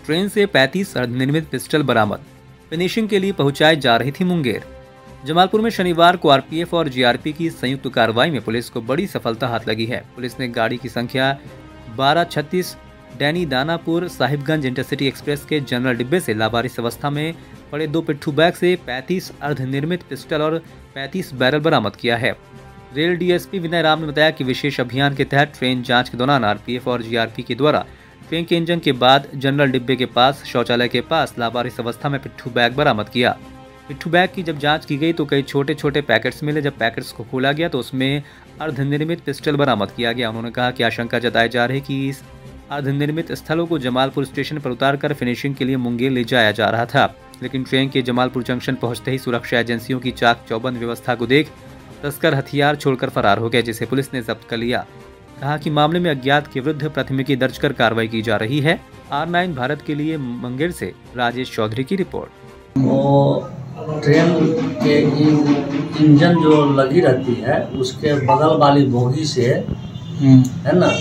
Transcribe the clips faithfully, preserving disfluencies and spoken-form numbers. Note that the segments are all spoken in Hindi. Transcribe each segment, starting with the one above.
ट्रेन से पैंतीस अर्धनिर्मित पिस्टल बरामद। फिनिशिंग के लिए पहुंचाई जा रही थी मुंगेर। जमालपुर में शनिवार को आरपीएफ और जीआरपी की संयुक्त कार्रवाई में पुलिस को बड़ी सफलता हाथ लगी है। पुलिस ने गाड़ी की संख्या बारह छत्तीस डैनी दानापुर साहिबगंज इंटरसिटी एक्सप्रेस के जनरल डिब्बे से लावारिस अवस्था में पड़े दो पिट्ठू बैग से पैंतीस अर्धनिर्मित पिस्टल और पैंतीस बैरल बरामद किया है। रेल डीएसपी विनय राम ने बताया कि विशेष अभियान के तहत ट्रेन जांच के दौरान आरपीएफ और जीआरपी के द्वारा ट्रेन के इंजन के बाद जनरल डिब्बे के पास शौचालय के पास लावारिस अवस्था में पिट्ठू बैग बरामद किया। पिट्ठू बैग की जब जांच की गई तो कई छोटे छोटे पैकेट्स मिले। जब पैकेट्स को खोला गया तो उसमें अर्धनिर्मित पिस्टल बरामद किया गया। उन्होंने कहा कि आशंका जताई जा रही कि इस अर्धनिर्मित स्थलों को जमालपुर स्टेशन पर उतारकर फिनिशिंग के लिए मुंगेर ले जाया जा रहा था, लेकिन ट्रेन के जमालपुर जंक्शन पहुंचते ही सुरक्षा एजेंसियों की चाक चौबंद व्यवस्था को देख तस्कर हथियार छोड़कर फरार हो गए, जिसे पुलिस ने जब्त कर लिया। कहा कि मामले में अज्ञात के विरुद्ध प्राथमिकी दर्ज कर कार्रवाई की जा रही है। आर नाइन भारत के लिए मुंगेर से राजेश चौधरी की रिपोर्ट। वो ट्रेन के इंजन जो लगी रहती है उसके बगल वाली बोगी से है ना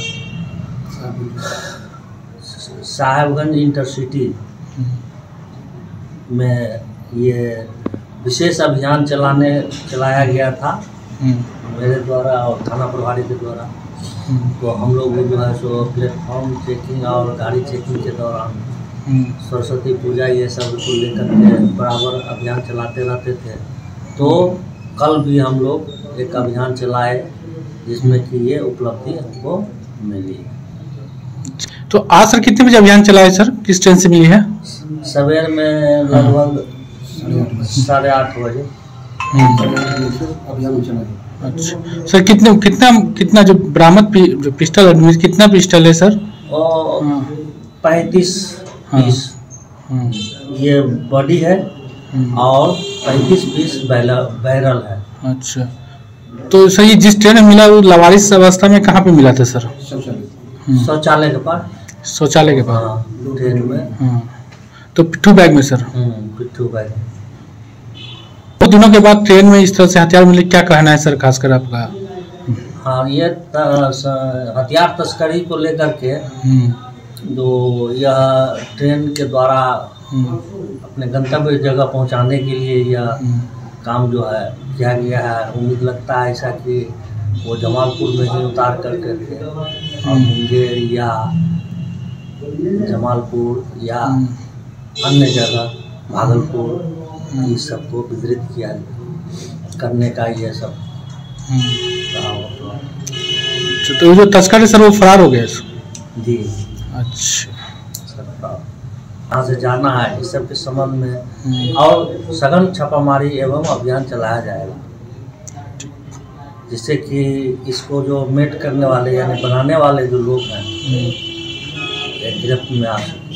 साहिबगंज इंटरसिटी में ये विशेष अभियान चलाने चलाया गया था मेरे द्वारा और थाना प्रभारी के द्वारा। तो हम लोग जो है सो प्लेटफॉर्म चेकिंग और गाड़ी चेकिंग के दौरान सरस्वती पूजा ये सब को लेकर के बराबर अभियान चलाते रहते थे। तो कल भी हम लोग एक अभियान चलाए जिसमें कि ये उपलब्धि हमको मिली। तो आज सर कितने बजे अभियान चलाए सर, किस ट्रेन से मिली है? सवेर में लगभग साढ़े आठ बजे अभियान चलाए। अच्छा सर, कितने कितना कितना जो बरामद जो पिस्टल कितना पिस्टल है सर? पैंतीस पीस ये बॉडी है और पैंतीस पीस बैरल है। अच्छा, तो सर ये जिस ट्रेन में मिला वो लावारिस अवस्था में कहाँ पे मिला था सर? शौचालय के पास। शौचालय के पास ट्रेन में। तो पिट्ठू बैग में सर? पिट्ठू बैग। दो दिनों के बाद ट्रेन में इस तरह से हथियार मिले, क्या कहना है सर खासकर आपका? हाँ, ये हथियार तस्करी को लेकर के जो यह ट्रेन के द्वारा अपने गंतव्य जगह पहुंचाने के लिए यह काम जो है किया गया है। उम्मीद लगता है ऐसा कि वो जमालपुर में ही उतार करके और मुंगेर या जमालपुर या अन्य जगह भागलपुर इस सबको वितरित किया करने का ये सब रहा होगा। तो जो तस्कर है सर वो फरार हो गए? जी। अच्छा, यहाँ से जाना है इस सब के संबंध में और सघन छापामारी एवं अभियान चलाया जाएगा, जिससे कि इसको जो मेट करने वाले यानी बनाने वाले जो लोग हैं गिरफ्त में आ सके।